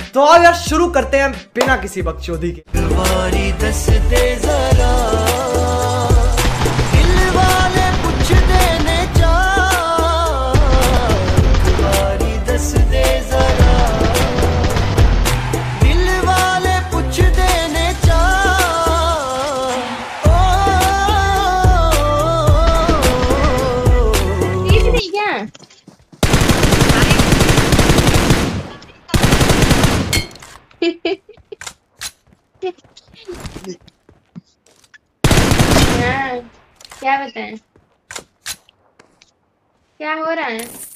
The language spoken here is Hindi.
तो आओ यार शुरू करते हैं बिना किसी बकचोदी के। क्या बताएं, क्या हो रहा है?